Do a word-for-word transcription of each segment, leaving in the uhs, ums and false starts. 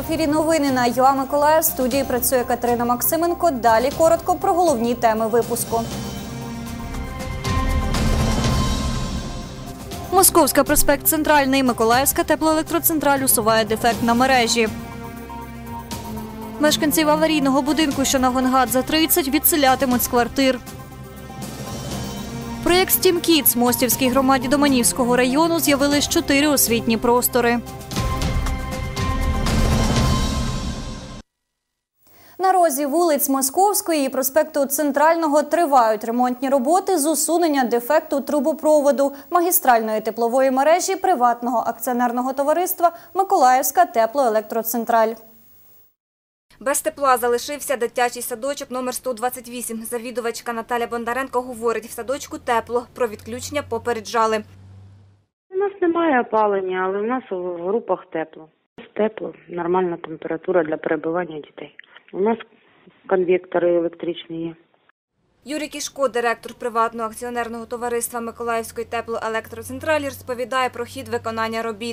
ефірі новини на ЮА Миколаїв. В студії працює Катерина Максименко. Далі коротко про головні теми випуску. Московська проспект Центральний. Миколаївська теплоелектроцентраль усуває дефект на мережі. Мешканців аварійного будинку, що на Гонгадзе тридцять, відселятимуть з квартир. Проєкт «Стім Kids» Мостівській громаді Доманівського району з'явились чотири освітні простори. На розі вулиць Московської і проспекту Центрального тривають ремонтні роботи з усунення дефекту трубопроводу магістральної теплової мережі приватного акціонерного товариства «Миколаївська теплоелектроцентраль». Без тепла залишився дитячий садочок номер сто двадцять вісім. Завідувачка Наталя Бондаренко говорить, в садочку тепло, про відключення попереджали. У нас немає опалення, але у нас в групах тепло. Тепло, нормальна температура для перебування дітей. У нас конвектори електричні є. Юрій Кішко, директор приватного акціонерного товариства Миколаївської теплоелектроцентралі, розповідає про хід виконання робіт.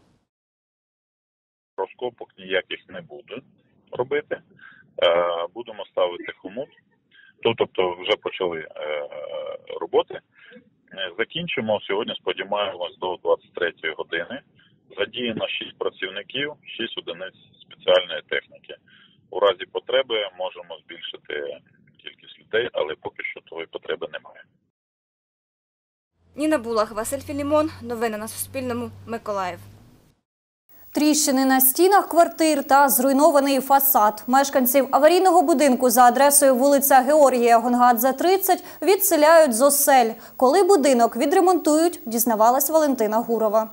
Розкопок ніяких не буде робити. Будемо ставити хомут. Тобто вже почали роботи. Закінчимо сьогодні, сподіваємось, до двадцять третьої години. Задіяно шість працівників, шість одиниць спеціальної техніки. У разі потреби можемо збільшити кількість людей, але поки що такої потреби немає. Ніна Булах, Василь Філімон. Новини на Суспільному. Миколаїв. Тріщини на стінах квартир та зруйнований фасад. Мешканців аварійного будинку за адресою вулиця Георгія Гонгадзе, тридцять відселяють з осель. Коли будинок відремонтують, дізнавалась Валентина Гурова.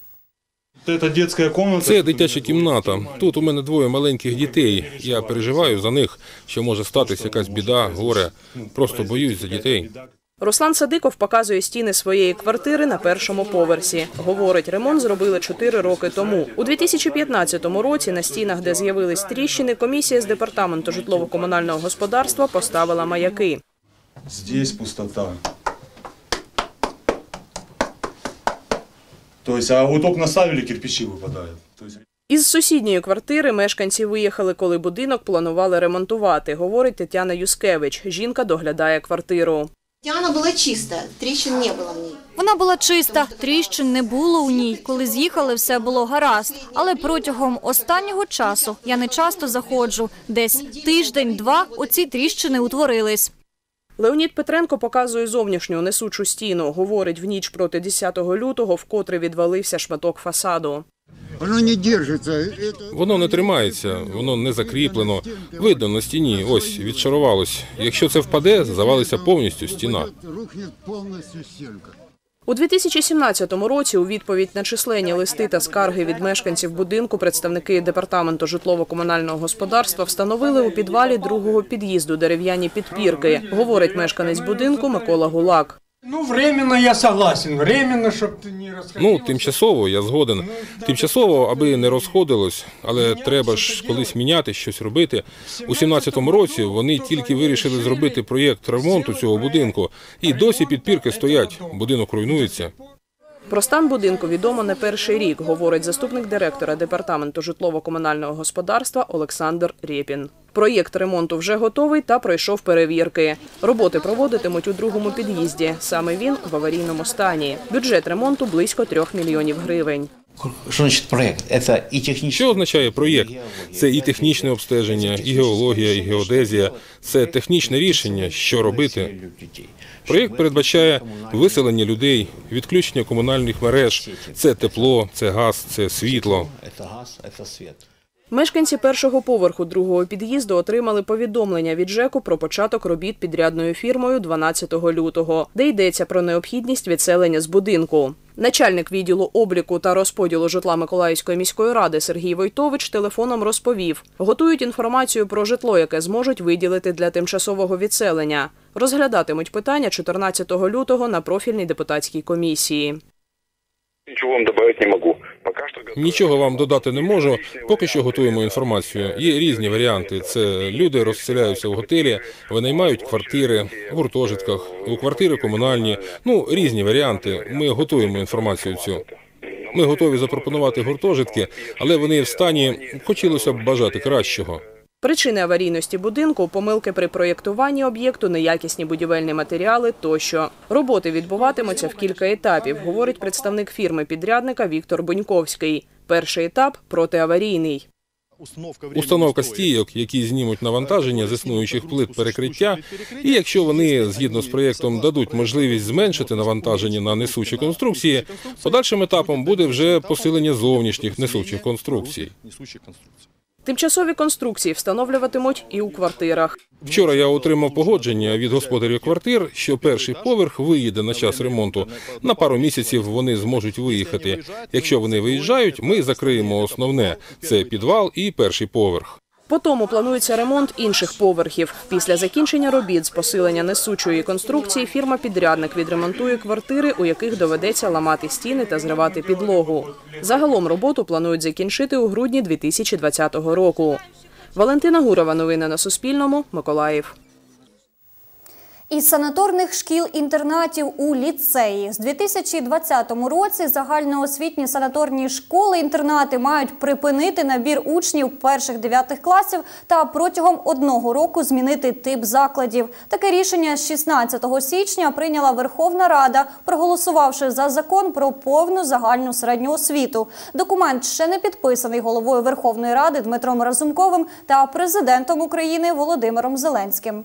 Це дитяча кімната. Тут у мене двоє маленьких дітей. Я переживаю за них, що може статися якась біда, горе. Просто боюсь за дітей. Руслан Садиков показує стіни своєї квартири на першому поверсі. Говорить, ремонт зробили чотири роки тому. У дві тисячі п'ятнадцятому році на стінах, де з'явились тріщини, комісія з департаменту житлово-комунального господарства поставила маяки. Здесь пустота. Тобто, а вот окна ставили, кирпичі випадають. Із сусідньої квартири мешканці виїхали, коли будинок планували ремонтувати, говорить Тетяна Юскевич. Жінка доглядає квартиру. Вона була чиста, тріщин не було в ній. Вона була чиста, тріщин не було у ній. Коли з'їхали, все було гаразд. Але протягом останнього часу я не часто заходжу. Десь тиждень-два оці тріщини утворились. Леонід Петренко показує зовнішню несучу стіну. Говорить, в ніч проти десятого лютого вкотре відвалився шматок фасаду. Воно не держиться. Воно не тримається, воно не закріплено. Видно на стіні, ось, відшарувалось. Якщо це впаде, завалиться повністю стіна. У дві тисячі сімнадцятому році у відповідь на численні листи та скарги від мешканців будинку представники департаменту житлово-комунального господарства встановили у підвалі другого під'їзду дерев'яні підпірки, говорить мешканець будинку Микола Гулак. Ну, временно я согласен, временно, щоб не розходилося. Ну, тимчасово, я згоден. Тимчасово, аби не розходилось, але треба ж колись міняти, щось робити. У сімнадцятому році вони тільки вирішили зробити проєкт ремонту цього будинку, і досі підпірки стоять, будинок руйнується. Про стан будинку відомо не перший рік, говорить заступник директора департаменту житлово-комунального господарства Олександр Рєпін. Проєкт ремонту вже готовий та пройшов перевірки. Роботи проводитимуть у другому під'їзді. Саме він в аварійному стані. Бюджет ремонту – близько трьох мільйонів гривень. Що значить проєкт? Це і технічне... Що означає проєкт? Це і технічне обстеження, і геологія, і геодезія. Це технічне рішення, що робити. Проєкт передбачає виселення людей, відключення комунальних мереж. Це тепло, це газ, це світло. Мешканці першого поверху другого під'їзду отримали повідомлення від ЖЕКу про початок робіт підрядною фірмою дванадцятого лютого, де йдеться про необхідність відселення з будинку. Начальник відділу обліку та розподілу житла Миколаївської міської ради Сергій Войтович телефоном розповів, готують інформацію про житло, яке зможуть виділити для тимчасового відселення. Розглядатимуть питання чотирнадцятого лютого на профільній депутатській комісії. Нічого вам додати не можу. Нічого вам додати не можу, поки що готуємо інформацію. Є різні варіанти. Це люди розселяються в готелі, винаймають квартири, в гуртожитках, у квартири комунальні. Ну, різні варіанти. Ми готуємо інформацію цю. Ми готові запропонувати гуртожитки, але вони в стані, хотілося б бажати кращого. Причини аварійності будинку – помилки при проєктуванні об'єкту, неякісні будівельні матеріали тощо. Роботи відбуватимуться в кілька етапів, говорить представник фірми-підрядника Віктор Буньковський. Перший етап – протиаварійний. Установка стійок, які знімуть навантаження з існуючих плит перекриття, і якщо вони, згідно з проєктом, дадуть можливість зменшити навантаження на несучі конструкції, подальшим етапом буде вже посилення зовнішніх несучих конструкцій. Тимчасові конструкції встановлюватимуть і у квартирах. Вчора я отримав погодження від господарів квартир, що перший поверх виїде на час ремонту. На пару місяців вони зможуть виїхати. Якщо вони виїжджають, ми закриємо основне – це підвал і перший поверх. По тому планується ремонт інших поверхів. Після закінчення робіт з посилення несучої конструкції фірма-підрядник відремонтує квартири, у яких доведеться ламати стіни та зривати підлогу. Загалом роботу планують закінчити у грудні дві тисячі двадцятого року. Валентина Гурова, новини на Суспільному, Миколаїв. Із санаторних шкіл-інтернатів у ліцеї. З дві тисячі двадцятому році загальноосвітні санаторні школи-інтернати мають припинити набір учнів перших-дев'ятих класів та протягом одного року змінити тип закладів. Таке рішення з шістнадцятого січня прийняла Верховна Рада, проголосувавши за закон про повну загальну середню освіту. Документ ще не підписаний головою Верховної Ради Дмитром Разумковим та президентом України Володимиром Зеленським.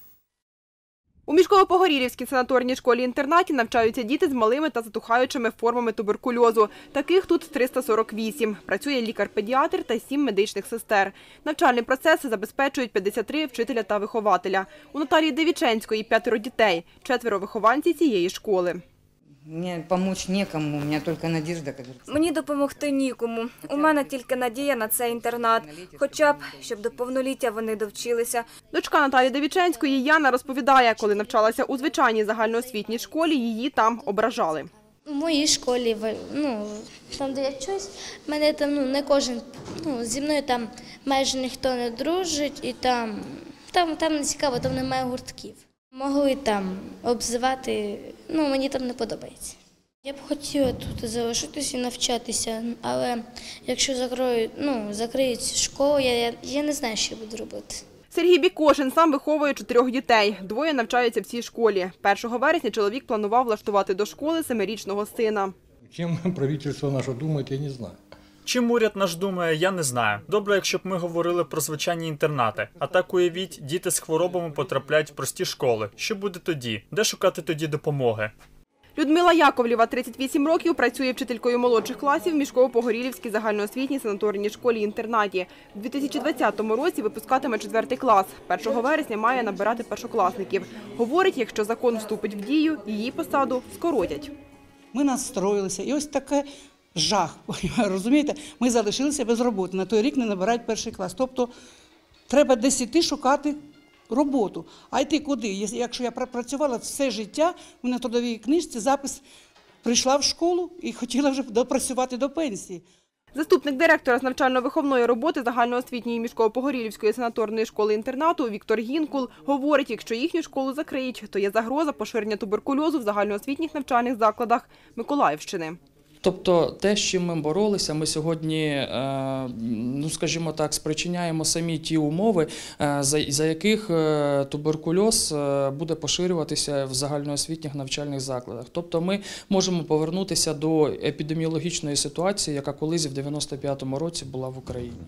У Мішково-Погорілівській санаторній школі-інтернаті навчаються діти з малими та затухаючими формами туберкульозу. Таких тут триста сорок вісім. Працює лікар-педіатр та сім медичних сестер. Навчальний процес забезпечують п'ятдесят три вчителя та вихователя. У Наталії Девіченської п'ятеро дітей, четверо вихованці цієї школи. Мені допомогти нікому, у мене тільки надіжда. Мені допомогти нікому. У мене тільки надія на цей інтернат. Хоча б, щоб до повноліття вони довчилися. Дочка Наталії Девіченської Яна розповідає, коли навчалася у звичайній загальноосвітній школі, її там ображали. У моїй школі, ну, там, де я вчусь, мене там, ну, не кожен, ну, зі мною там майже ніхто не дружить, і там, там, там не цікаво, там немає гуртків. Могли там обзивати, ну, мені там не подобається. Я б хотіла тут залишитися і навчатися, але якщо закриють, ну, закриють школу, я, я, я не знаю, що я буду робити. Сергій Бікошин сам виховує чотирьох дітей. Двоє навчаються в цій школі. першого вересня чоловік планував влаштувати до школи семирічного сина. Чим правительство наше думає, я не знаю. Чим уряд наш думає, я не знаю. Добре, якщо б ми говорили про звичайні інтернати. А так уявіть, діти з хворобами потрапляють в прості школи. Що буде тоді? Де шукати тоді допомоги? Людмила Яковлєва, тридцять вісім років, працює вчителькою молодших класів в Мішково-Погорілівській загальноосвітній санаторній школі-інтернаті. У дві тисячі двадцятому році випускатиме четвертий клас. першого вересня має набирати першокласників. Говорить, якщо закон вступить в дію, її посаду скоротять. Ми настроїлися, і ось таке жах, розумієте? Ми залишилися без роботи, на той рік не набирають перший клас. Тобто треба десь іти шукати роботу. А йти куди? Якщо я працювала все життя, у мене в трудовій книжці запис «Прийшла в школу і хотіла вже допрацювати до пенсії». Заступник директора з навчально-виховної роботи загальноосвітньої Мішково-Погорілівської санаторної школи-інтернату Віктор Гінкул говорить, якщо їхню школу закриють, то є загроза поширення туберкульозу в загальноосвітніх навчальних закладах Миколаївщини. Тобто те, з чим ми боролися, ми сьогодні, ну скажімо так, спричиняємо самі ті умови, за яких туберкульоз буде поширюватися в загальноосвітніх навчальних закладах. Тобто ми можемо повернутися до епідеміологічної ситуації, яка колись в дев'яносто п'ятому році була в Україні.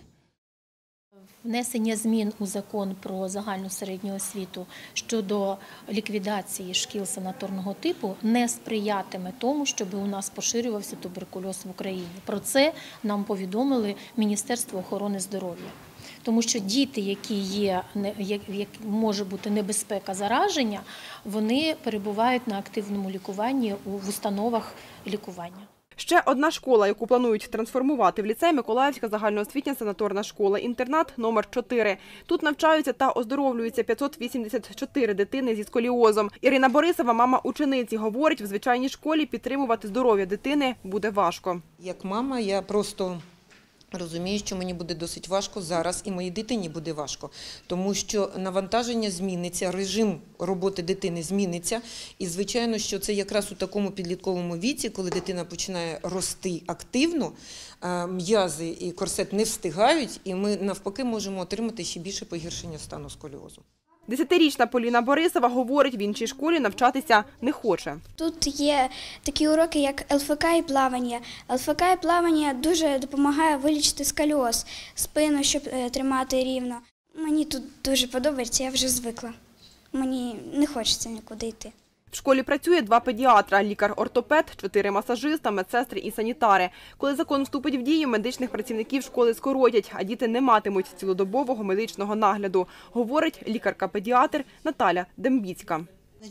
Внесення змін у закон про загальну середню освіту щодо ліквідації шкіл санаторного типу не сприятиме тому, щоб у нас поширювався туберкульоз в Україні. Про це нам повідомили Міністерство охорони здоров'я. Тому що діти, які є, як може бути небезпека зараження, вони перебувають на активному лікуванні в установах лікування. Ще одна школа, яку планують трансформувати в ліцей – Миколаївська загальноосвітня санаторна школа-інтернат номер чотири. Тут навчаються та оздоровлюються п'ятсот вісімдесят чотири дитини зі сколіозом. Ірина Борисова, мама учениці, говорить, в звичайній школі підтримувати здоров'я дитини буде важко. Як мама, я просто Розумію, що мені буде досить важко зараз, і моїй дитині буде важко, тому що навантаження зміниться, режим роботи дитини зміниться. І, звичайно, що це якраз у такому підлітковому віці, коли дитина починає рости активно, м'язи і корсет не встигають, і ми навпаки можемо отримати ще більше погіршення стану сколіозу. Десятирічна Поліна Борисова говорить, в іншій школі навчатися не хоче. Тут є такі уроки, як ел еф ка і плавання. ел еф ка і плавання дуже допомагає вилічити сколіоз, спину, щоб тримати рівно. Мені тут дуже подобається, я вже звикла. Мені не хочеться нікуди йти. В школі працює два педіатра – лікар-ортопед, чотири масажиста, медсестри і санітари. Коли закон вступить в дію, медичних працівників школи скоротять, а діти не матимуть цілодобового медичного нагляду, говорить лікарка-педіатр Наталя Дембіцька.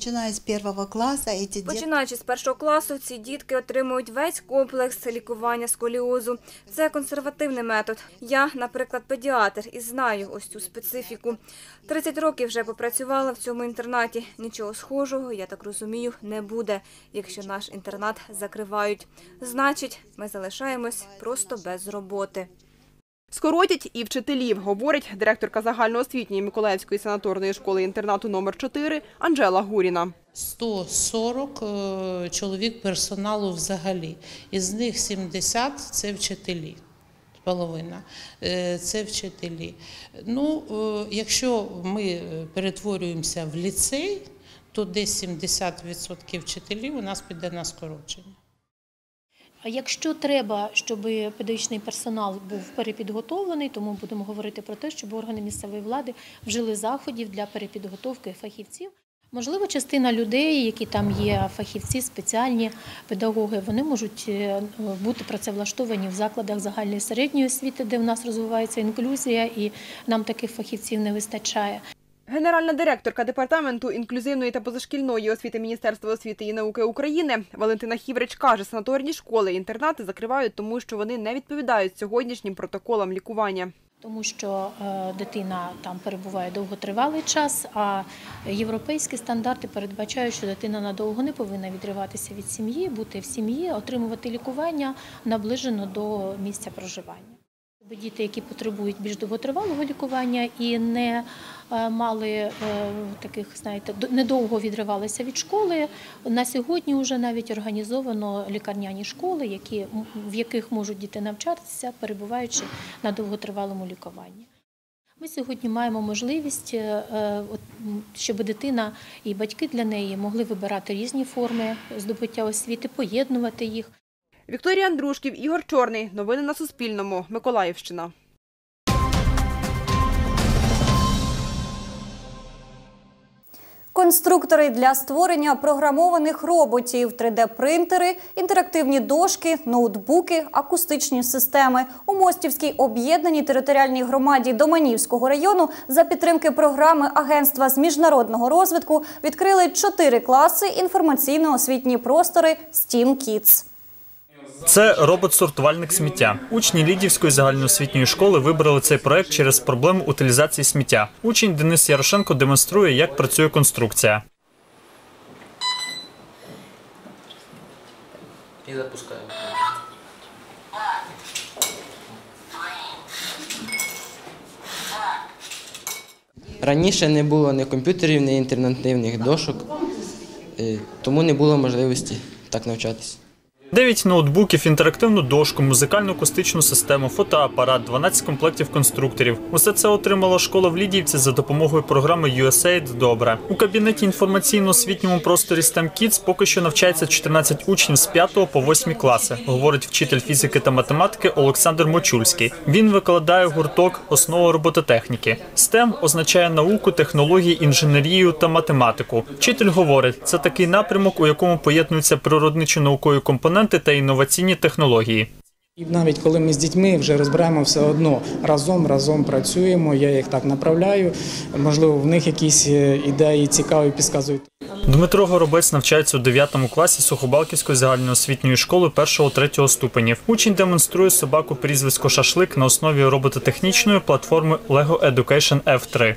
Починаючи з першого класу, ці дітки отримують весь комплекс лікування сколіозу. Це консервативний метод. Я, наприклад, педіатр і знаю ось цю специфіку. тридцять років вже попрацювала в цьому інтернаті. Нічого схожого, я так розумію, не буде, якщо наш інтернат закривають. Значить, ми залишаємось просто без роботи. Скоротять і вчителів, говорить директорка загальноосвітньої Миколаївської санаторної школи-інтернату номер чотири Анжела Гуріна. сто сорок чоловік персоналу взагалі, із них сімдесят – це вчителі. Половина – це вчителі. Ну, якщо ми перетворюємося в ліцей, то десь сімдесят відсотків вчителів у нас піде на скорочення. А якщо треба, щоб педагогічний персонал був перепідготовлений, то ми будемо говорити про те, щоб органи місцевої влади вжили заходів для перепідготовки фахівців. Можливо, частина людей, які там є фахівці, спеціальні педагоги, вони можуть бути працевлаштовані в закладах загальної середньої освіти, де в нас розвивається інклюзія, і нам таких фахівців не вистачає. Генеральна директорка Департаменту інклюзивної та позашкільної освіти Міністерства освіти і науки України Валентина Хіврич каже, санаторні школи і інтернати закривають, тому що вони не відповідають сьогоднішнім протоколам лікування. Тому що е, дитина там перебуває довготривалий час, а європейські стандарти передбачають, що дитина надовго не повинна відриватися від сім'ї, бути в сім'ї, отримувати лікування наближено до місця проживання. Діти, які потребують більш довготривалого лікування і не мали таких, знаєте, недовго відривалися від школи, на сьогодні вже навіть організовано лікарняні школи, які, в яких можуть діти навчатися, перебуваючи на довготривалому лікуванні. Ми сьогодні маємо можливість, щоб дитина і батьки для неї могли вибирати різні форми здобуття освіти, поєднувати їх. Вікторія Андрушків, Ігор Чорний. Новини на Суспільному. Миколаївщина. Конструктори для створення програмованих роботів, три де принтери, інтерактивні дошки, ноутбуки, акустичні системи. У Мостівській об'єднаній територіальній громаді Доманівського району за підтримки програми Агентства з міжнародного розвитку відкрили чотири класи інформаційно-освітні простори «Стім Кідс». Це робот-сортувальник сміття. Учні Лідівської загальноосвітньої школи вибрали цей проект через проблему утилізації сміття. Учень Денис Ярошенко демонструє, як працює конструкція. І запускаємо. Раніше не було ні комп'ютерів, ні інтерактивних дошок, тому не було можливості так навчатися. Дев'ять ноутбуків, інтерактивну дошку, музикальну акустичну систему, фотоапарат, дванадцять комплектів конструкторів. Усе це отримала школа в Лідіївці за допомогою програми ю ес ей ай ді «Добре». У кабінеті інформаційно-освітньому просторі «Стем Кідс» поки що навчається чотирнадцять учнів з п'ятого по восьмий класи, говорить вчитель фізики та математики Олександр Мочульський. Він викладає гурток «Основа робототехніки». «Стем» означає науку, технології, інженерію та математику. Вчитель говорить, це такий напрямок, у якому поєднуються природничо-наукові компоненти та інноваційні технології. І навіть коли ми з дітьми вже розбираємо все одно, разом, разом працюємо, я їх так направляю, можливо, в них якісь ідеї цікаві підказують. Дмитро Горобець навчається у дев'ятому класі Сухобалківської загальноосвітньої школи першого-третього ступенів. Учень демонструє собаку прізвисько «Шашлик» на основі робототехнічної платформи Lego Education еф три.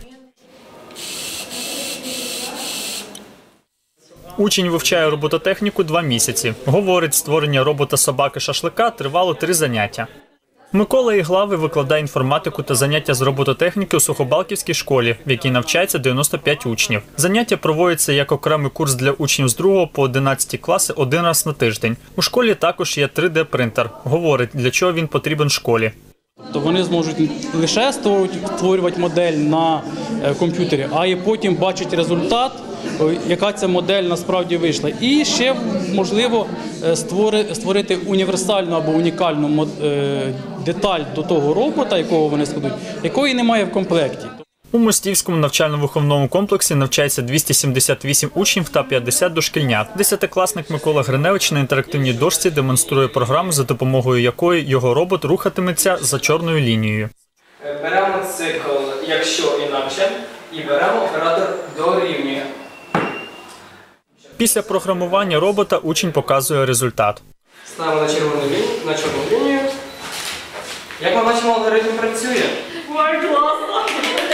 Учень вивчає робототехніку два місяці. Говорить, створення робота-собаки-шашлика тривало три заняття. Микола Іглавий викладає інформатику та заняття з робототехніки у Сухобалківській школі, в якій навчається дев'яносто п'ять учнів. Заняття проводяться як окремий курс для учнів з другого по одинадцятий класи один раз на тиждень. У школі також є три де принтер. Говорить, для чого він потрібен школі. То вони зможуть не лише створювати модель на комп'ютері, а й потім бачити результат, яка ця модель насправді вийшла. І ще, можливо, створити універсальну або унікальну деталь до того робота, якого вони складуть, якої немає в комплекті. У Мостівському навчально-виховному комплексі навчається двісті сімдесят вісім учнів та п'ятдесят дошкільнят. Десятикласник Микола Гриневич на інтерактивній дошці демонструє програму, за допомогою якої його робот рухатиметься за чорною лінією. Беремо цикл «якщо інакше» і беремо оператор «дорівнює». Після програмування робота учень показує результат. Ставимо на червону лінію, на чорну лінію. Як ми бачимо, алгоритм працює. Ой, класно!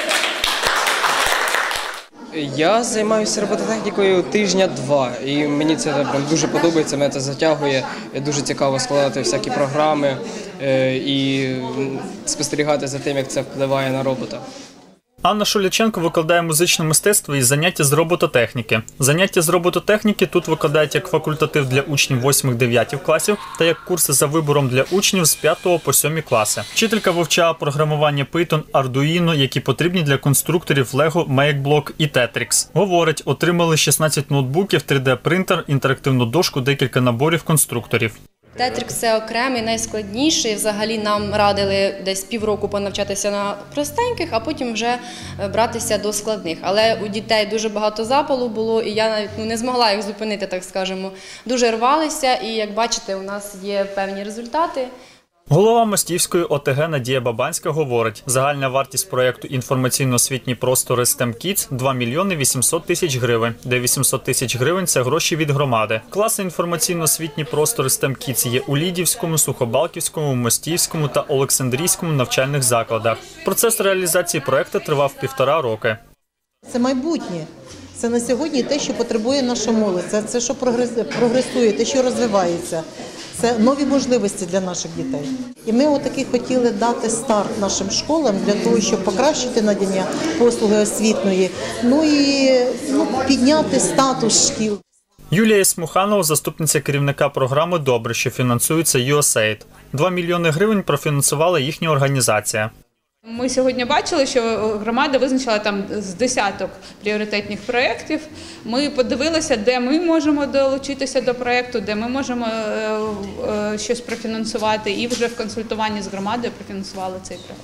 Я займаюся робототехнікою тижня-два, і мені це прям дуже подобається, мене це затягує, дуже цікаво складати всякі програми і спостерігати за тим, як це впливає на робота. Анна Шуляченко викладає музичне мистецтво і заняття з робототехніки. Заняття з робототехніки тут викладають як факультатив для учнів восьмих-дев'ятих класів та як курси за вибором для учнів з п'ятого по сьомі класи. Вчителька вивчала програмування Python, Arduino, які потрібні для конструкторів Lego, MakeBlock і Tetris. Говорить, отримали шістнадцять ноутбуків, три де принтер, інтерактивну дошку, декілька наборів конструкторів. Тетрикс – це окремий, найскладніший. Взагалі нам радили десь півроку понавчатися на простеньких, а потім вже братися до складних. Але у дітей дуже багато запалу було, і я навіть ну, не змогла їх зупинити, так скажемо. Дуже рвалися, і як бачите, у нас є певні результати. Голова Мостівської о те ге Надія Бабанська говорить, загальна вартість проєкту «Інформаційно-освітні простори стем кідс» – два мільйони вісімсот тисяч гривень, де вісімсот тисяч гривень – це гроші від громади. Класи «Інформаційно-освітні простори стем кідс» є у Лідівському, Сухобалківському, Мостівському та Олександрійському навчальних закладах. Процес реалізації проєкту тривав півтора роки. Це майбутнє. Це на сьогодні те, що потребує наша молодь, це те, що прогресує, те, що розвивається. Це нові можливості для наших дітей. І ми отаки хотіли дати старт нашим школам для того, щоб покращити надання послуги освітньої, ну і ну, підняти статус шкіл. Юлія Смуханова – заступниця керівника програми «Добре», що фінансується ю ес ей ай ді. Два мільйони гривень профінансувала їхня організація. Ми сьогодні бачили, що громада визначила там з десяток пріоритетних проєктів. Ми подивилися, де ми можемо долучитися до проєкту, де ми можемо е, е, щось профінансувати, і вже в консультуванні з громадою профінансували цей проєкт.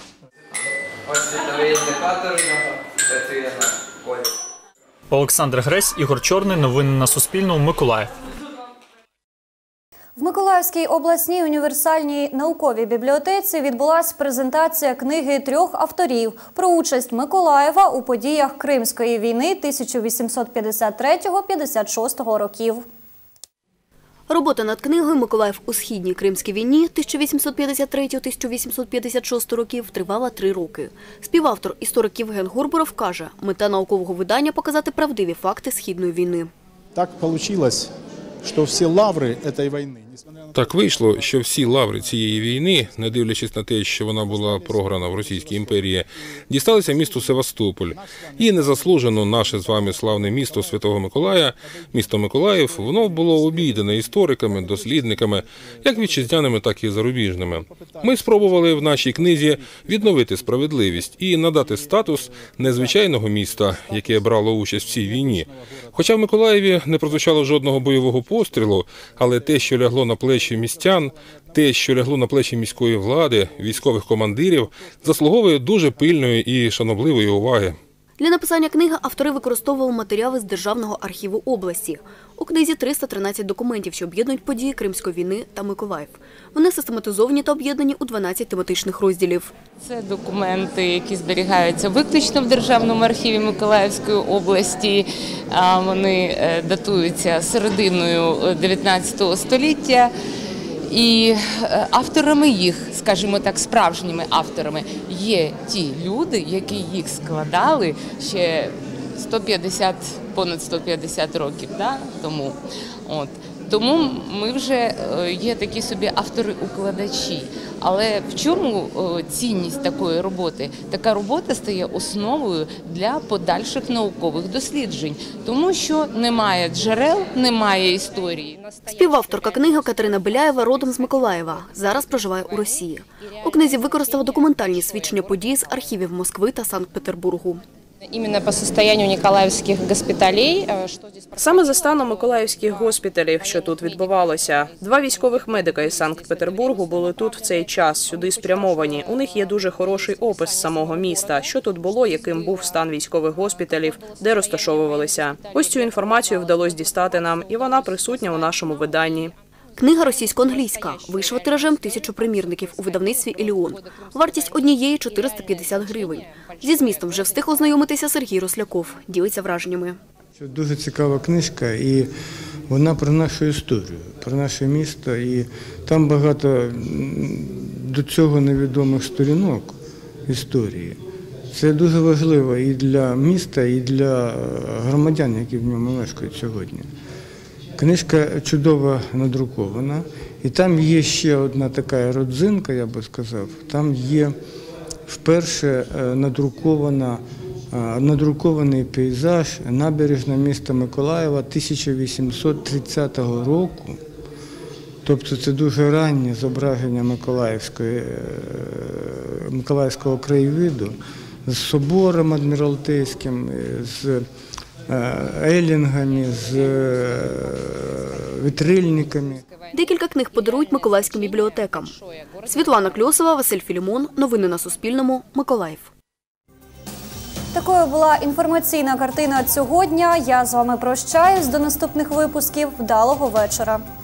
Ось світовий індикатор працює на полі. Олександр Гресь, Ігор Чорний. Новини на Суспільному. Миколаїв. В Миколаївській обласній універсальній науковій бібліотеці відбулася презентація книги трьох авторів про участь Миколаєва у подіях Кримської війни тисяча вісімсот п'ятдесят третього - п'ятдесят шостого років. Робота над книгою «Миколаїв у східній Кримській війні тисяча вісімсот п'ятдесят третього - тисяча вісімсот п'ятдесят шостого років тривала три роки. Співавтор, історик Євген Горбуров, каже, мета наукового видання – показати правдиві факти Східної війни. Так вийшло, що всі лаври цієї війни. Так вийшло, що всі лаври цієї війни, не дивлячись на те, що вона була програна в Російській імперії, дісталися місту Севастополь. І незаслужено наше з вами славне місто Святого Миколая, місто Миколаїв, воно було обійдене істориками, дослідниками, як вітчизняними, так і зарубіжними. Ми спробували в нашій книзі відновити справедливість і надати статус незвичайного міста, яке брало участь в цій війні. Хоча в Миколаєві не прозвучало жодного бойового пострілу, але те, що лягло на плечі містян, те, що лягло на плечі міської влади, військових командирів, заслуговує дуже пильної і шанобливої уваги. Для написання книги автори використовували матеріали з Державного архіву області. У книзі триста тринадцять документів, що об'єднують події Кримської війни та Миколаїв. Вони систематизовані та об'єднані у дванадцять тематичних розділів. Це документи, які зберігаються виключно в Державному архіві Миколаївської області. Вони датуються серединою дев'ятнадцятого століття. І авторами їх, скажімо так, справжніми авторами є ті люди, які їх складали ще сто п'ятдесят, понад сто п'ятдесят років да, тому. От. Тому ми вже є такі собі автори-укладачі. Але в чому цінність такої роботи? Така робота стає основою для подальших наукових досліджень, тому що немає джерел, немає історії. Співавторка книги Катерина Беляєва родом з Миколаєва. Зараз проживає у Росії. У книзі використала документальні свідчення подій з архівів Москви та Санкт-Петербургу. Іменно по стану Ніколаївських госпіталей. Саме за станом миколаївських госпіталів, що тут відбувалося. Два військових медика із Санкт-Петербургу були тут в цей час, сюди спрямовані. У них є дуже хороший опис самого міста, що тут було, яким був стан військових госпіталів, де розташовувалися. Ось цю інформацію вдалося дістати нам, і вона присутня у нашому виданні. Книга російсько-англійська. Вийшла тиражем тисячу примірників у видавництві «Еліон». Вартість однієї – чотириста п'ятдесят гривень. Зі змістом вже встиг ознайомитися Сергій Росляков. Ділиться враженнями. Це дуже цікава книжка, і вона про нашу історію, про наше місто. І там багато до цього невідомих сторінок історії. Це дуже важливо і для міста, і для громадян, які в ньому мешкають сьогодні. Книжка чудово надрукована, і там є ще одна така родзинка, я би сказав. Там є вперше надрукована, надрукований пейзаж набережна міста Миколаєва тисяча вісімсот тридцятого року. Тобто це дуже раннє зображення Миколаївської, Миколаївського краєвиду з собором Адміралтейським, з елінгами, з вітрильниками. Декілька книг подарують миколаївським бібліотекам. Світлана Кльосова, Василь Філімон. Новини на Суспільному. Миколаїв. Такою була інформаційна картина цього дня. Я з вами прощаюсь. До наступних випусків. Вдалого вечора.